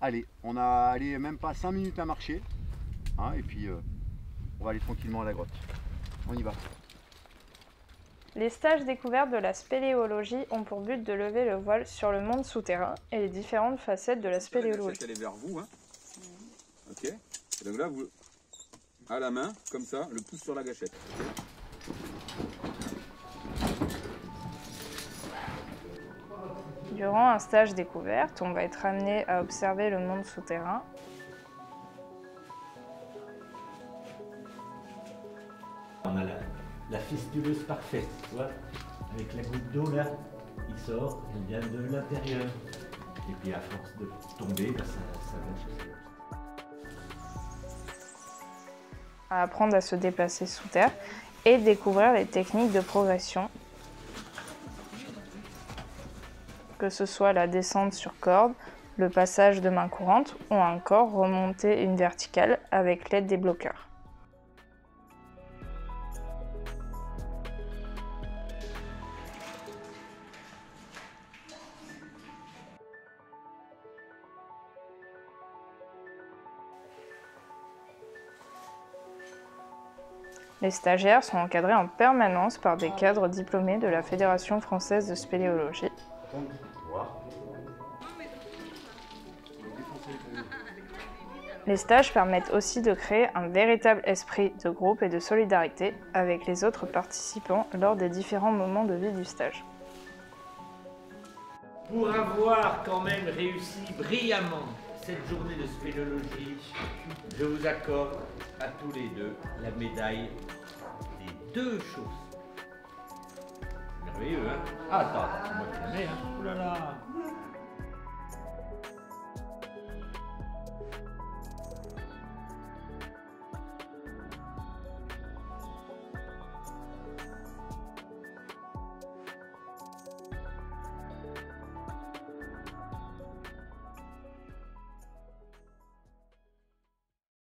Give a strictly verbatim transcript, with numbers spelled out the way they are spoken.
Allez, on a allé même pas cinq minutes à marcher. Hein, et puis euh, on va aller tranquillement à la grotte. On y va. Les stages découvertes de la spéléologie ont pour but de lever le voile sur le monde souterrain et les différentes facettes de la spéléologie. La gâchette, elle est vers vous, hein. Ok. Et donc là, vous, à la main, comme ça, le pouce sur la gâchette. Durant un stage découverte, on va être amené à observer le monde souterrain. On a la, la fistuleuse parfaite, tu vois, avec la goutte d'eau là, il sort, elle vient de l'intérieur. Et puis à force de tomber, ben, ça, ça va jusqu'à À apprendre à se déplacer sous terre et découvrir les techniques de progression, que ce soit la descente sur corde, le passage de main courante ou encore remonter une verticale avec l'aide des bloqueurs. Les stagiaires sont encadrés en permanence par des cadres diplômés de la Fédération française de spéléologie. Les stages permettent aussi de créer un véritable esprit de groupe et de solidarité avec les autres participants lors des différents moments de vie du stage. Pour avoir quand même réussi brillamment cette journée de spéléologie, je vous accorde à tous les deux la médaille des deux choses. Merveilleux, hein? Ah, attends, c'est moi qui la mets, hein? Oh là là!